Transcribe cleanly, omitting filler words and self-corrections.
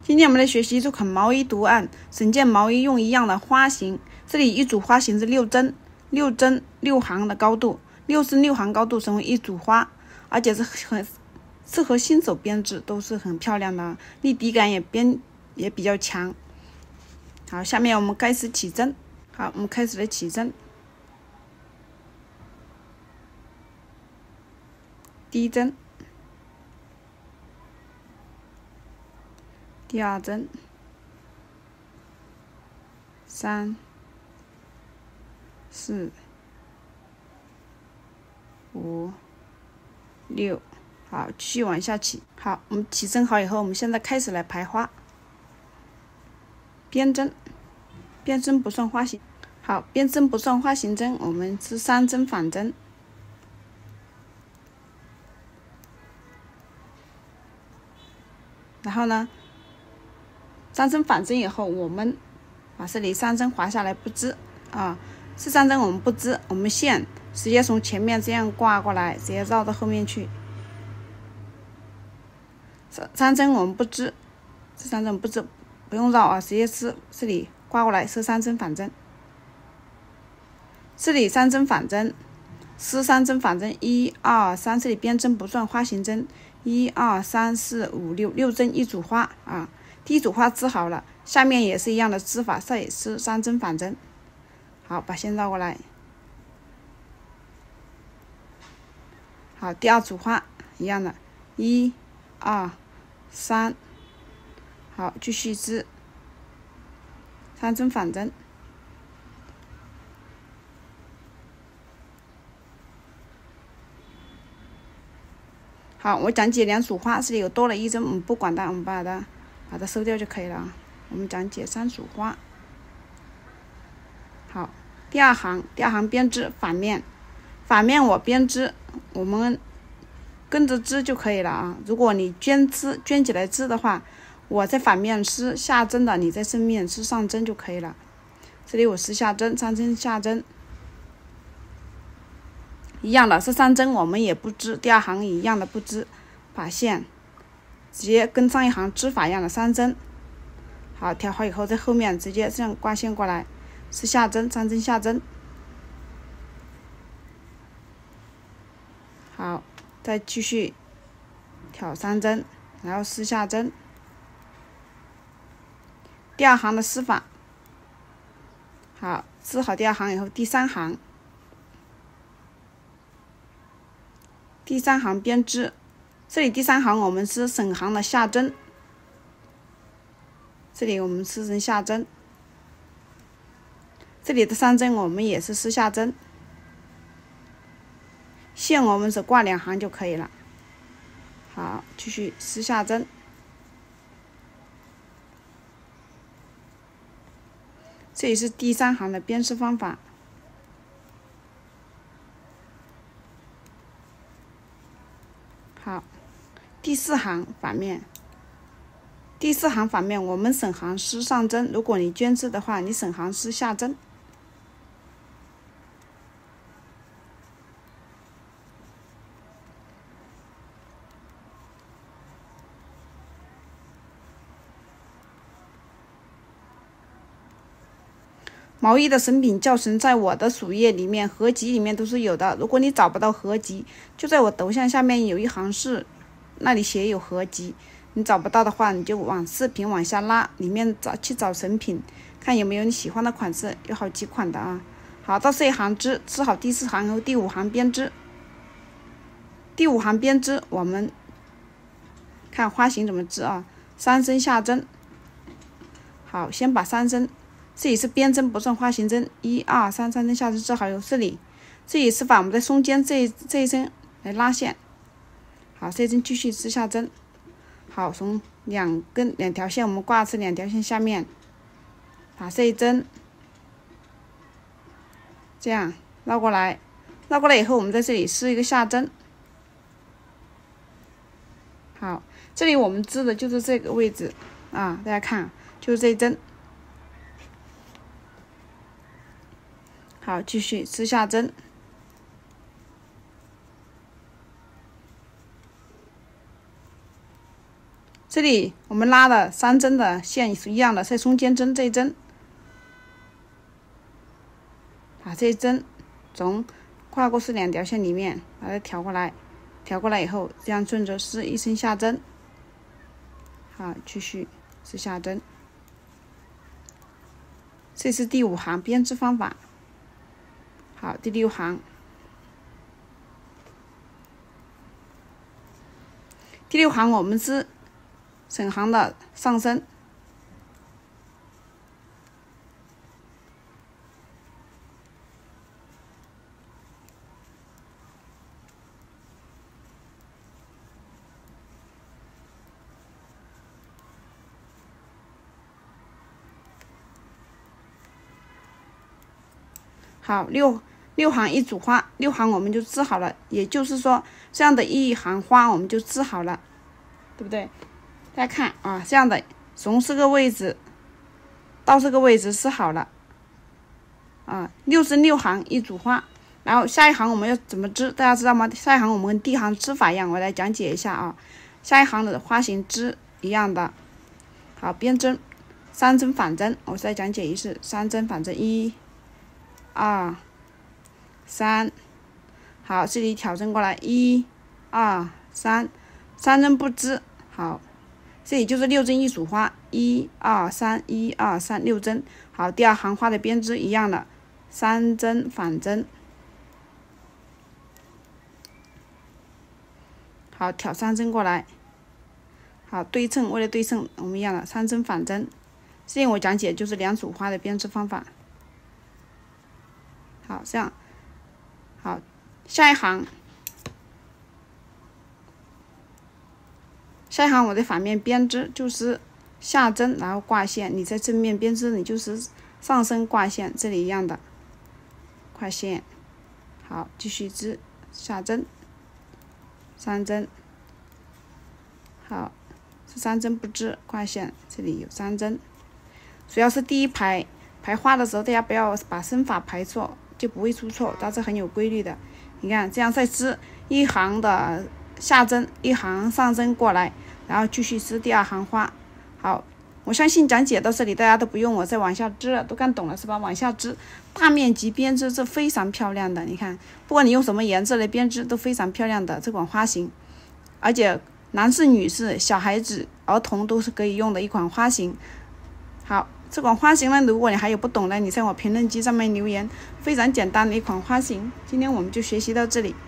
今天我们来学习这款毛衣图案，整件毛衣用一样的花型，这里一组花型是6针，6行的高度，6是6行高度成为一组花，而且是很适合新手编织，都是很漂亮的，立体感也比较强。好，下面我们开始起针。好，我们开始来起针。第一针，第二针，3、4、5、6，好，继续往下起。好，我们起针好以后，我们现在开始来排花。编针，编针不算花型。好，编针不算花型针，我们是3针反针。然后呢，3针反针以后，我们把这里3针划下来不织啊，这3针我们不织，我们线直接从前面这样挂过来，直接绕到后面去。3针我们不织，这3针我们不织，不用绕啊，直接织，这里挂过来是3针反针，这里3针反针，丝3针反针，1、2、3，这里编针不算花型针，1、2、3、4、5、6针一组花啊。第一组花织好了，下面也是一样的织法，这也是3针反针。好，把线绕过来。好，第二组花一样的，1、2、3，好，继续织3针反针。好，我讲解2组花，这里有多了1针，我们不管它，我们把它收掉就可以了啊。我们讲解3组花。好，第二行编织反面我编织，我们跟着织就可以了啊。如果你捐起来织的话，我在反面织下针的，你在正面织上针就可以了。这里我是下针，3针下针。一样的，这3针我们也不织，第二行一样的不织，把线直接跟上一行织法一样的3针。好，调好以后，在后面直接这样挂线过来，是下针，3针下针。好，再继续挑3针，然后丝下针。第二行的丝法，好，织好第二行以后，第3行编织，这里第3行我们是省行的下针，这里我们丝针下针，这里的3针我们也是丝下针，线我们只挂2行就可以了。好，继续丝下针，这里是第3行的编织方法。好，第4行反面，我们省行丝上针，如果你捐织的话，你省行丝下针。毛衣的成品教程在我的主页里面合集里面都是有的，如果你找不到合集，就在我头像下面有一行是那里写有合集，你找不到的话，你就往视频往下拉，里面找成品，看有没有你喜欢的款式，有好几款的啊。好，到这一行织好第4行后，第5行编织。第5行编织，我们看花型怎么织啊？3针下针。好，先把3针，这里是编针不算花型针，1、2、3，3针下针织好以后，这里织法我们在中间这一针来拉线。好，这一针继续织下针。好，从2条线我们挂至2条线下面，把这一针这样绕过来以后，我们在这里织一个下针。好，这里我们织的就是这个位置啊，大家看，就是这一针。好，继续织下针。 这里我们拉的3针的线是一样的，在中间针这一针，把这一针从跨过是2条线里面把它调过来，调过来以后，这样顺着丝一针下针，好，继续是下针。这是第5行编织方法。好，第6行。第6行我们是整行的上升。好，6行一组花，6行我们就织好了，也就是说这样的一行花我们就织好了，对不对？大家看啊，这样的从这个位置到这个位置织好了啊，6针6行一组花，然后下一行我们要怎么织，大家知道吗？下一行我们跟第一行织法一样，我来讲解一下啊。下一行的花型织一样的，好，编针3针反针，我再讲解一次，3针反针，1、2、3，好，这里挑针过来，1、2、3，3针不织，好，这里就是6针一组花，1、2、3，1、2、3，6针，好，第2行花的编织一样的，3针反针，好，挑3针过来，好，对称，为了对称，我们一样的3针反针，这里我讲解就是2组花的编织方法。好，这样，好，下一行我的反面编织就是下针，然后挂线。你在正面编织，你就是上身挂线，这里一样的挂线。好，继续织下针，3针，好，是3针不织挂线，这里有3针。主要是第一排花的时候，大家不要把针法排错，就不会出错，它是很有规律的。你看这样再织一行的下针，一行上针过来，然后继续织第2行花。好，我相信讲解到这里大家都不用我再往下织了，都看懂了是吧？往下织大面积编织是非常漂亮的，你看不管你用什么颜色来编织都非常漂亮的这款花型，而且男士女士小孩子儿童都是可以用的一款花型。好，这款花型呢，如果你还有不懂的，你在我评论区上面留言，非常简单的一款花型。今天我们就学习到这里。